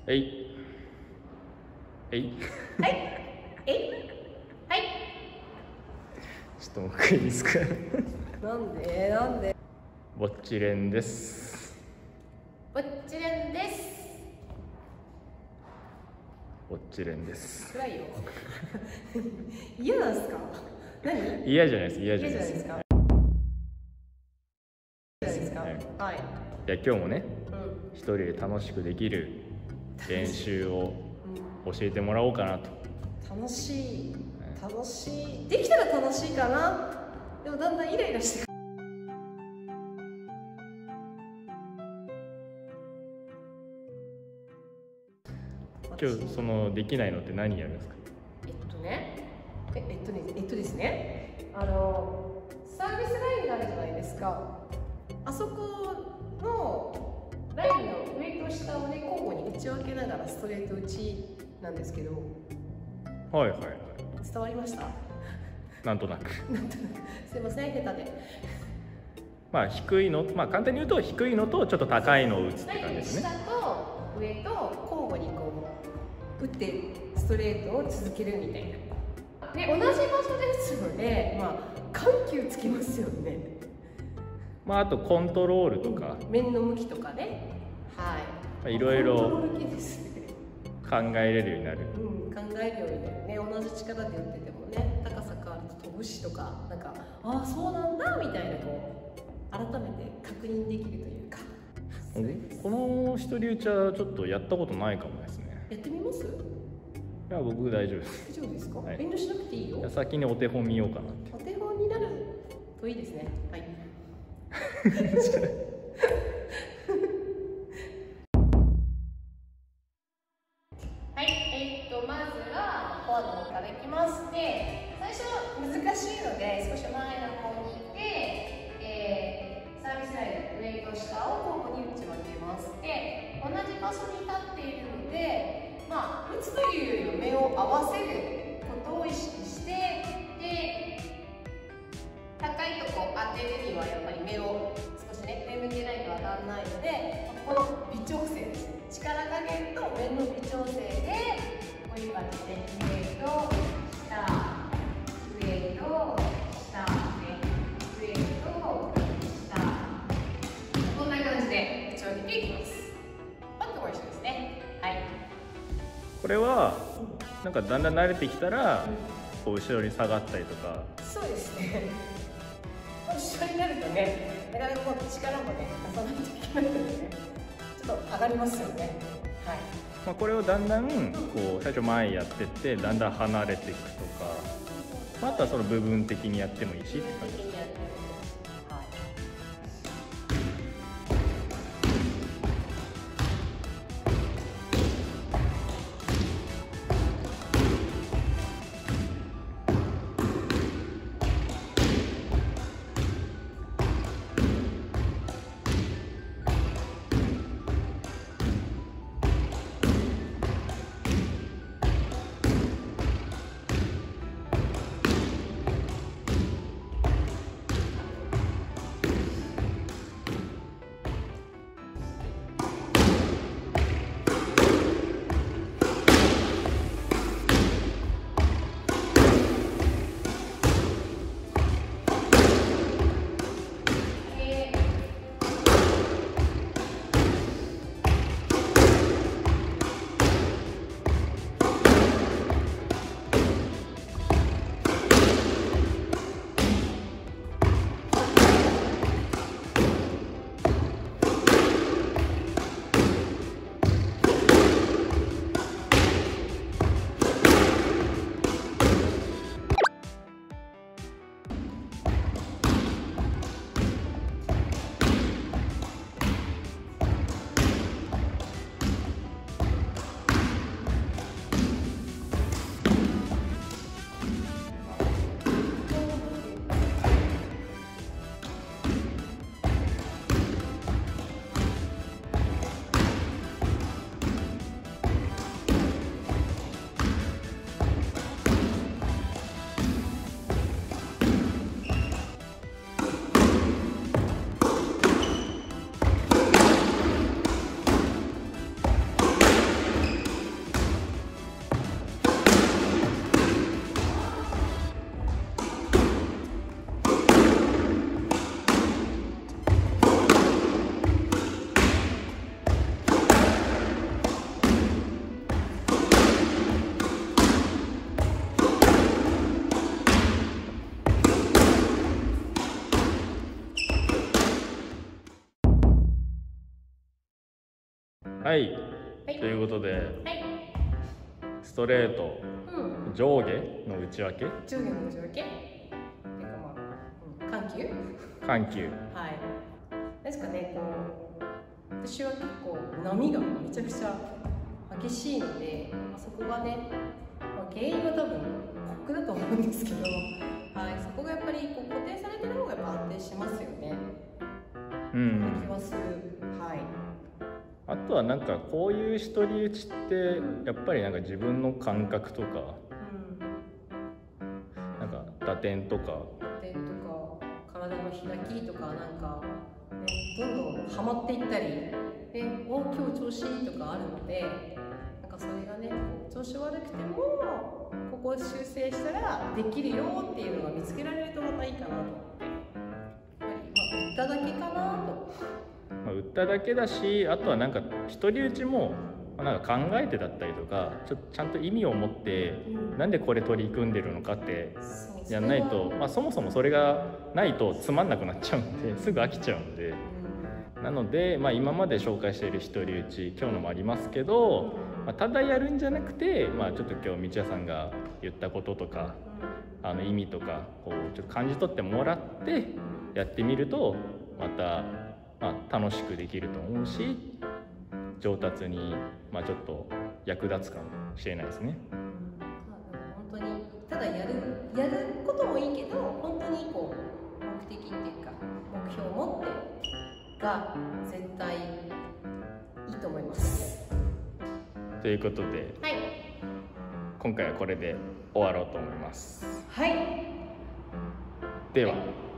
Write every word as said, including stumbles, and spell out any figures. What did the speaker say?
えいえいはいえいはいちょっともう一回いいですかなんでなんでぼっちれんです。 ぼっちれんですぼっちれんです。 暗いよ嫌なんすか？何？ 嫌じゃないです。嫌じゃ嫌ないです。 じゃないですか？嫌ですか？ はいはい。 いや今日もね、 うん一人で楽しくできる練習を教えてもらおうかなと。 楽しい楽しいできたら楽しいかな。でもだんだんイライラしてくる。 今日そのできないのって何やるんですか？ えっとねええっとねえっとですねあのサービスラインがあるじゃないですか。あそこのラインの上と下をね交互に打ち分けながらストレート打ちなんですけど、 はいはいはい。 伝わりました？ なんとなく。 なんとなくすいません下手で。 まあ低いの、まあ簡単に言うと低いのとちょっと高いのを打つって感じですね。 下と上と交互にこう打ってストレートを続けるみたいな。で同じ場所で打つので、まあ緩急つきますよね。 まああとコントロールとか、 面の向きとかね。はい。 まあいろいろコントロール系ですね。 考えれるようになる。 うん、考えるようになるね。同じ力で打っててもね、高さ変わると飛ぶしとか、なんかああそうなんだみたいなこう改めて確認できるというか。 この一人打ちはちょっとやったことないかもですね。 やってみます？ いや僕大丈夫です。 大丈夫ですか？ はい、 遠慮しなくていいよ。 じゃあ先にお手本見ようかなって。 お手本になるといいですね。はい。はい、えー、っとまずはフォアの方からいきます。で、最初難しいので少し前の方にいて、えー、サービスライン上と下を交互に打ち分けます。で、同じ場所に立っているので、まあ打つというより目を合わせることを意識して、で、高いとこ当てるにはやっぱり目を少しね目向けないと当たらないので、この微調整ですね。力加減と面の微調整でこういう感じで上と下上と下で上と下こんな感じで打ち分けていきます。バックも一緒ですね。はい。 これはなんかだんだん慣れてきたらこう後ろに下がったりとか。 そうですね。後ろになるとね、なかなかこう力もね出さないといけないのでね、ちょっと上がりますよね。はい。 まあこれをだんだんこう最初前やってってだんだん離れていくとか、まあ、あとはその部分的にやってもいいしって感じです。 はいはい、 ということではい、 ストレート、 うん、 上下の内訳、 上下の内訳っていうかまあ、うん、緩急緩急、 はい。ですかね、こう私は結構波がめちゃくちゃ激しいので、まあ、そこがね、まあ、原因は多分コックだと思うんですけど、はい、そこがやっぱりこう固定されてる方がやっぱ安定しますよね。 うん、 そんな気はする。はい。 あとはなんかこういう一人打ちってやっぱりなんか自分の感覚とか、 うん、 なんか打点とか打点とか体の開きとかなんか、ね、どんどんはまっていったりで、お今日調子いいとかあるので、なんかそれがねこう調子悪くてもここを修正したらできるよっていうのが見つけられるとまたいいかなと思って、やっぱりまあ打っただけかなと。 まあ、打っただけだし、あとはなんか一人打ちもなんか考えてだったりとか、ちょっとちゃんと意味を持って、うん、なんでこれ取り組んでるのかってやんないと、まあ、そもそもそれがないとつまんなくなっちゃうんですぐ飽きちゃうんで、うん、なので、まあ、今まで紹介している一人打ち今日のもありますけど、まあ、ただやるんじゃなくて、まあ、ちょっと今日道谷さんが言ったこととか、あの意味とかこうちょっと感じ取ってもらってやってみるとまたまあ、楽しくできると思うし、上達に、まあ、ちょっと役立つかもしれないですね。 うんまあ、本当にただやるやることもいいけど、本当にこう目的っていうか目標を持ってが絶対いいと思います。 ということで、 はい、 今回はこれで終わろうと思います。 はい、 では。